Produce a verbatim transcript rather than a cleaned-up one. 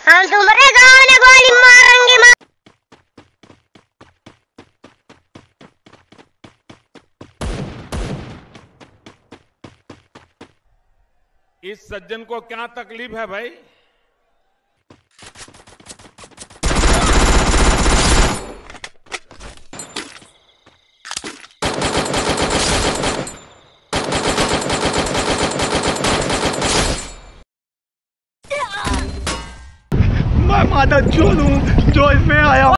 हम तुम्हारे गांव में गोली मारेंगे मार... इस सज्जन को क्या तकलीफ है भाई? मैं माता चोर हूँ जो इसमें आया।